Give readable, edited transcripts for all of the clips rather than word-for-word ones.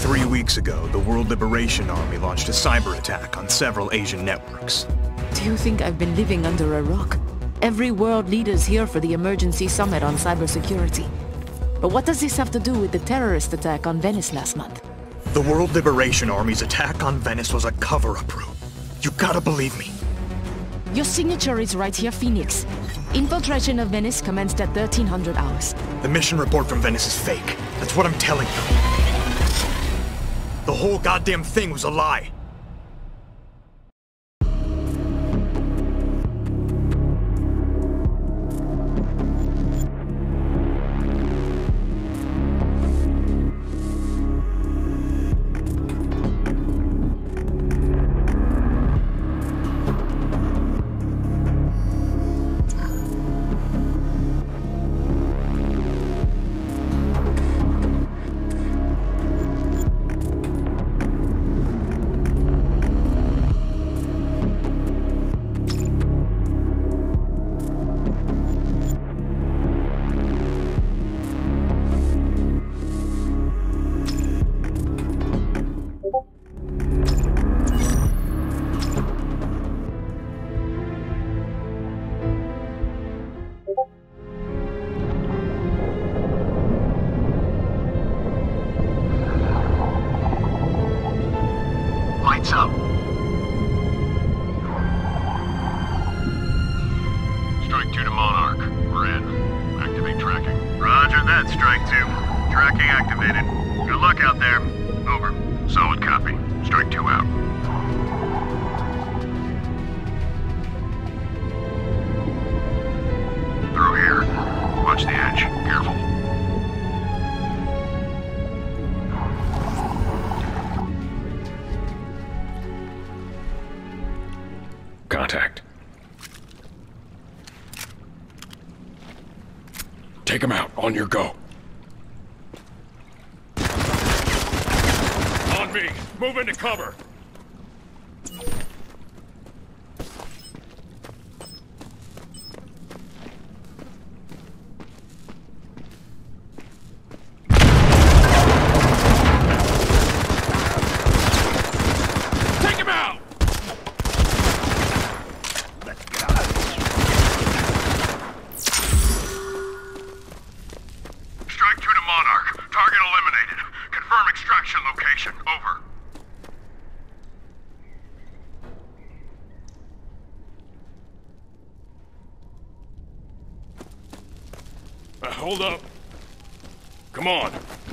3 weeks ago, the World Liberation Army launched a cyber attack on several Asian networks. Do you think I've been living under a rock? Every world leader's here for the emergency summit on cybersecurity. But what does this have to do with the terrorist attack on Venice last month? The World Liberation Army's attack on Venice was a cover-up, Rue. You gotta believe me. Your signature is right here, Phoenix. Infiltration of Venice commenced at 1300 hours. The mission report from Venice is fake. That's what I'm telling you. The whole goddamn thing was a lie. Lights up. Strike 2 to Monarch. We're in. Activate tracking. Roger that, Strike 2. Tracking activated. Good luck out there. Over. Solid copy. Strike 2 out. Through here. Watch the edge. Careful. Contact. Take him out. On your go. On me. Move into cover. Take him out! Strike 2 to Monarch. Target eliminated. Confirm extraction location. Over. Hold up. Come on.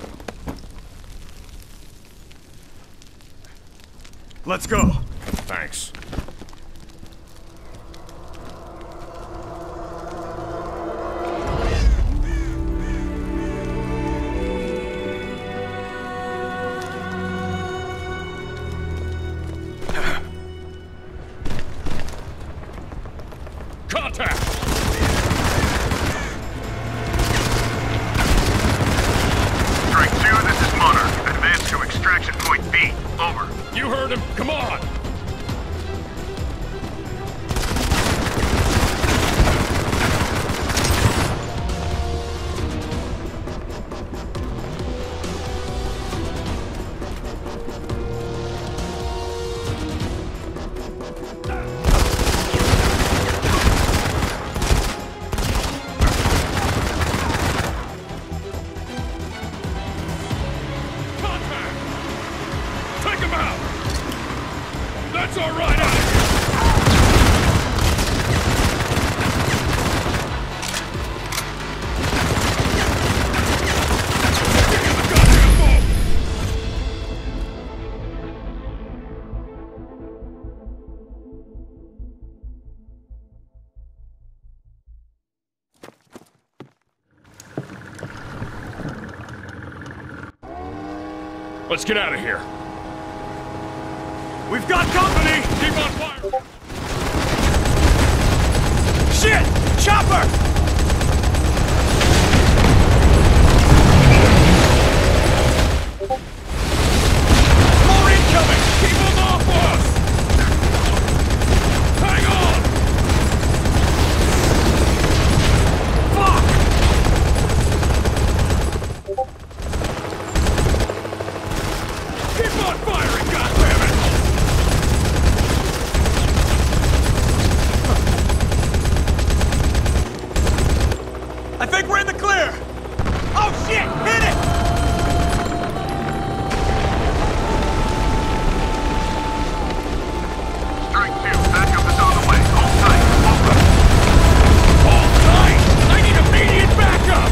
Let's go. Thanks. Contact! Strike 2, this is Monarch. Advance to extraction point B. Over. You heard him. Come on! Contact! Take him out! That's all right, out of here! Get in the goddamn boat! Let's get out of here. We've got company! Keep on fire! Shit! Chopper! More incoming! Keep them off us! Hang on! Fuck! Shit! Hit it! Strike 2, backup is on the way. Hold tight. Over. Hold tight! I need immediate backup!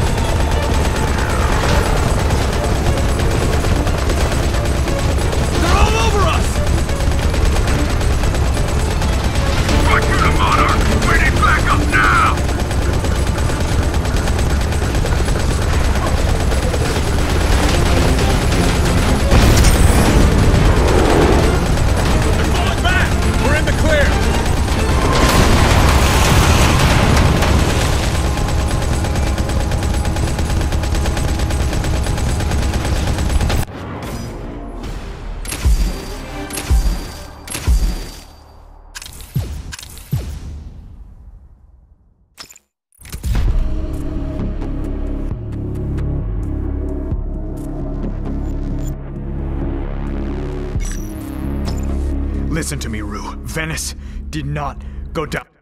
They're all over us! Back to the Monarch! We need backup now! They're falling back! We're in the clear! Listen to me, Rue. Venice did not go down.